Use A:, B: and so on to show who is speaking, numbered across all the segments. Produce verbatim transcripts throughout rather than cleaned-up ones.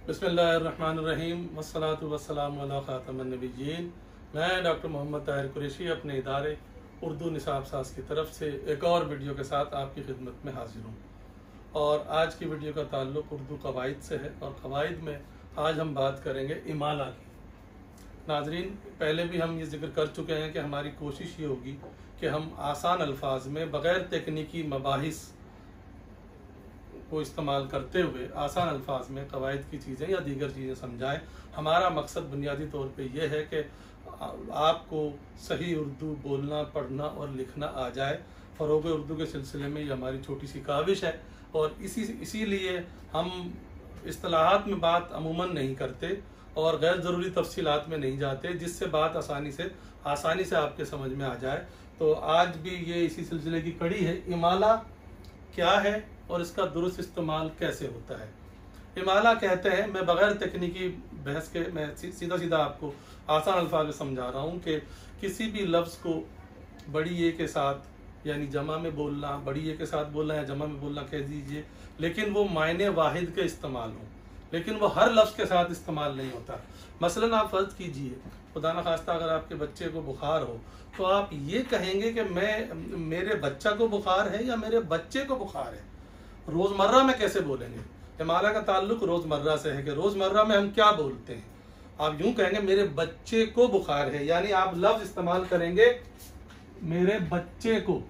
A: बिस्मिल्लाहिर्रहमानिर्रहीम वस्सलातु वस्सलामु अला खातमिन नबिय्यीन। मैं डॉक्टर मोहम्मद ताहिर कुरैशी अपने इदारे उर्दू निसाब साज की तरफ से एक और वीडियो के साथ आपकी खिदमत में हाजिर हूँ। और आज की वीडियो का ताल्लुक़ उर्दू कवाइद से है और कवाइद में आज हम बात करेंगे इमाला की। नाजरीन, पहले भी हम ये जिक्र कर चुके हैं कि हमारी कोशिश ये होगी कि हम आसान अल्फाज में बग़ैर तकनीकी मबाहिस को इस्तेमाल करते हुए आसान अल्फाज में कवायद की चीज़ें या दीगर चीज़ें समझाएं। हमारा मकसद बुनियादी तौर पे यह है कि आपको सही उर्दू बोलना, पढ़ना और लिखना आ जाए। फ़रोग़ उर्दू के सिलसिले में ये हमारी छोटी सी काविश है और इसी इसीलिए हम इस्तिलाहात में बात अमूमन नहीं करते और गैर ज़रूरी तफसीलात में नहीं जाते, जिससे बात आसानी से आसानी से आपके समझ में आ जाए। तो आज भी ये इसी सिलसिले की कड़ी है। इमाला क्या है और इसका दुरुस्त इस्तेमाल कैसे होता है। इमाला कहते हैं, मैं बग़ैर तकनीकी बहस के मैं सीधा सीधा आपको आसान अल्फाज में समझा रहा हूँ कि किसी भी लफ्ज़ को बड़ी ए के साथ यानी जमा में बोलना, बड़ी ए के साथ बोलना या जमा में बोलना कह दीजिए, लेकिन वो मायने वाहिद के इस्तेमाल हो, लेकिन वो हर लफ्ज़ के साथ इस्तेमाल नहीं होता। मसलन आप फ़र्ज़ कीजिए, खुदा न खास्ता अगर आपके बच्चे को बुखार हो तो आप ये कहेंगे कि मैं मेरे बच्चा को बुखार है या मेरे बच्चे को बुखार है। रोज़मर्रा में कैसे बोलेंगे? इमाला का ताल्लुक रोज़मर्रा से है कि रोज़मर्रा में हम क्या बोलते हैं। आप यूं कहेंगे मेरे बच्चे को बुखार है, यानी आप लफ्ज़ इस्तेमाल करेंगे मेरे बच्चे को।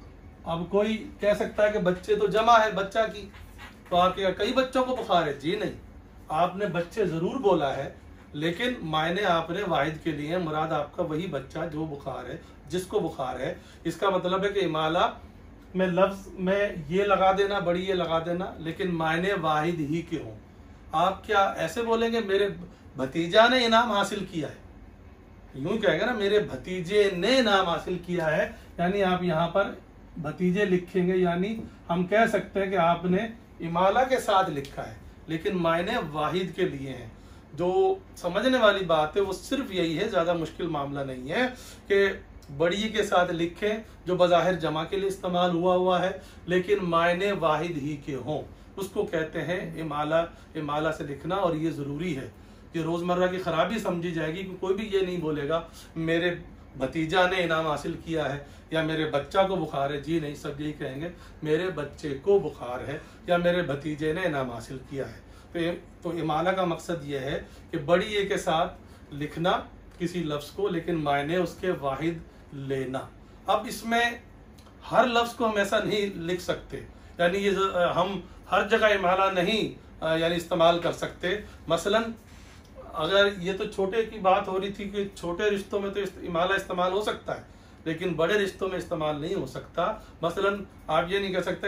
A: अब कोई कह सकता है कि बच्चे तो जमा है बच्चा की, तो आप क्या कई बच्चों को बुखार है? जी नहीं, आपने बच्चे ज़रूर बोला है, लेकिन मायने आपने वाहिद के लिए, मुराद आपका वही बच्चा जो बुखार है, जिसको बुखार है। इसका मतलब है कि इमाला में लफ्ज़ में ये लगा देना, बड़ी ये लगा देना, लेकिन मायने वाहिद ही के हों। आप क्या ऐसे बोलेंगे मेरे भतीजा ने इनाम हासिल किया है? यूं कहेंगे ना मेरे भतीजे ने इनाम हासिल किया है, यानी आप यहाँ पर भतीजे लिखेंगे, यानी हम कह सकते हैं कि आपने इमाला के साथ लिखा है, लेकिन मायने वाहिद के लिए हैं। जो समझने वाली बात है वो सिर्फ यही है, ज़्यादा मुश्किल मामला नहीं है कि बड़ी के साथ लिखें जो बज़ाहिर जमा के लिए इस्तेमाल हुआ हुआ है, लेकिन मायने वाहिद ही के हों, उसको कहते हैं इमाला। इमाला से लिखना, और ये ज़रूरी है कि रोज़मर्रा की ख़राबी समझी जाएगी कि कोई भी ये नहीं बोलेगा मेरे भतीजा ने इनाम हासिल किया है या मेरे बच्चा को बुखार है। जी नहीं, सब यही कहेंगे मेरे बच्चे को बुखार है या मेरे भतीजे ने इनाम हासिल किया है। तो तो इमाला का मकसद ये है कि बड़ी ए के साथ लिखना किसी लफ्ज़ को, लेकिन मायने उसके वाहिद लेना। अब इसमें हर लफ्ज़ को हम ऐसा नहीं लिख सकते, यानी ये हम हर जगह इमाला नहीं यानी इस्तेमाल कर सकते। मसलन अगर ये तो छोटे की बात हो रही थी कि छोटे रिश्तों में तो इमाला इस्तेमाल हो सकता है, लेकिन बड़े रिश्तों में इस्तेमाल नहीं हो सकता। मसलन आप ये नहीं कह सकते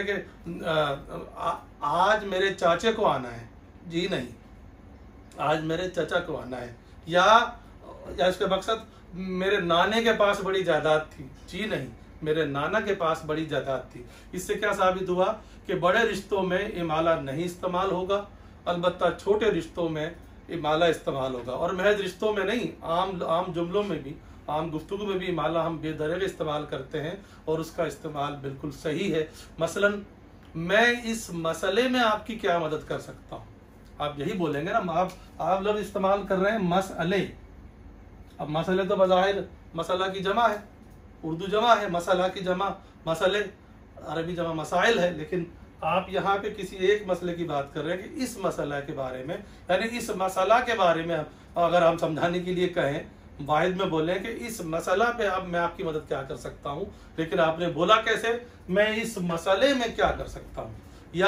A: कि आज मेरे चाचे को आना है। जी नहीं, आज मेरे चाचा को आना है, या या इसका मकसद मेरे नाने के पास बड़ी जायदाद थी। जी नहीं, मेरे नाना के पास बड़ी जायदाद थी। इससे क्या साबित हुआ कि बड़े रिश्तों में इमाला नहीं इस्तेमाल होगा, अलबत्ता छोटे रिश्तों में इमाला इस्तेमाल होगा। और महज रिश्तों में नहीं, आम आम जुमलों में भी, आम गुफ्तगू में भी इमाला हम बेदरग इस्तेमाल करते हैं और उसका इस्तेमाल बिल्कुल सही है। मसलन मैं इस मसले में आपकी क्या मदद कर सकता हूँ, आप यही बोलेंगे ना। आप आप लफ्ज़ इस्तेमाल कर रहे हैं मसले। अब मसले तो बज़ाहिर मसला की जमा है, उर्दू जमा है, मसला की जमा मसले, अरबी जमा मसाइल है, लेकिन आप यहाँ पे किसी एक मसले की बात कर रहे हैं कि इस मसला के बारे में, यानी इस मसला के बारे में अगर हम समझाने के लिए कहें, वाहिद में बोलें कि इस मसला पे अब मैं आपकी मदद क्या कर सकता हूँ, लेकिन आपने बोला कैसे, मैं इस मसले में क्या कर सकता हूँ। या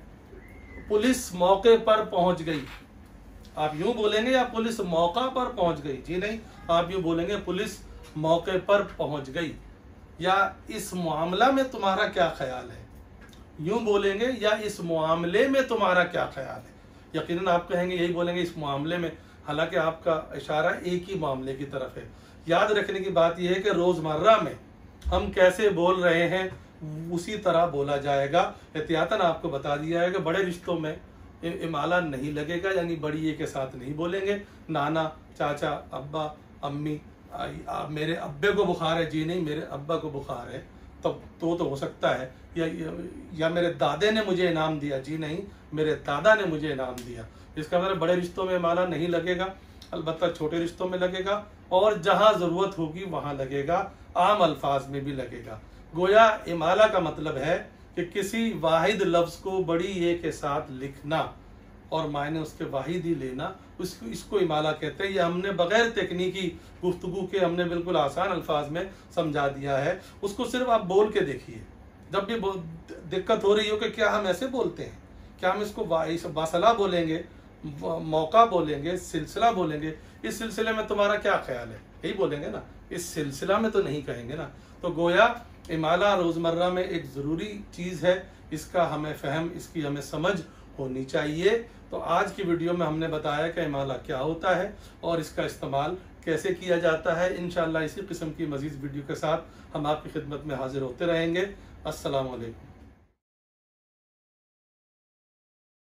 A: पुलिस मौके पर पहुंच गई, आप यूं बोलेंगे, या पुलिस मौका पर पहुंच गई। जी नहीं, आप यूं बोलेंगे पुलिस मौके पर पहुंच गई। या इस मामला में तुम्हारा क्या ख्याल है, यूं बोलेंगे, या इस मामले में तुम्हारा क्या ख्याल है। यकीनन आप कहेंगे, यही बोलेंगे इस मामले में, हालांकि आपका इशारा एक ही मामले की तरफ है। याद रखने की बात यह है कि रोज़मर्रा में हम कैसे बोल रहे हैं उसी तरह बोला जाएगा। एहतियातन आपको बता दिया है कि बड़े रिश्तों में इमाला नहीं लगेगा, यानी बड़ी ए के साथ नहीं बोलेंगे। नाना, चाचा, अब्बा, अम्मी, आ, आ, मेरे अब्बे को बुखार है। जी नहीं, मेरे अब्बा को बुखार है। तो तो तो हो सकता है या, या या मेरे दादे ने मुझे इनाम दिया। जी नहीं, मेरे दादा ने मुझे इनाम दिया। इसका मतलब बड़े रिश्तों में माला नहीं लगेगा, अलबत्ता छोटे रिश्तों में लगेगा, और जहां जरूरत होगी वहां लगेगा, आम अल्फाज में भी लगेगा। गोया इमाला का मतलब है कि किसी वाहिद लफ्ज को बड़ी ए के साथ लिखना और मायने उसके वाहिद ही लेना, उसको इसको इमाला कहते हैं। ये हमने बगैर तकनीकी गुफ्तगू के हमने बिल्कुल आसान अल्फाज में समझा दिया है। उसको सिर्फ आप बोल के देखिए। जब भी दिक्कत हो रही हो कि क्या हम ऐसे बोलते हैं, क्या हम इसको वासला बोलेंगे, मौका बोलेंगे, सिलसिला बोलेंगे, इस सिलसिले में तुम्हारा क्या ख्याल है, यही बोलेंगे ना, इस सिलसिला में तो नहीं कहेंगे ना। तो गोया इमाला रोज़मर्रा में एक ज़रूरी चीज़ है, इसका हमें फ़हम, इसकी हमें समझ होनी चाहिए। तो आज की वीडियो में हमने बताया कि इमाला क्या होता है और इसका इस्तेमाल कैसे किया जाता है। इंशाअल्लाह इसी किस्म की मज़ीद वीडियो के साथ हम आपकी खिदमत में हाजिर होते रहेंगे। अस्सलामु अलैकुम।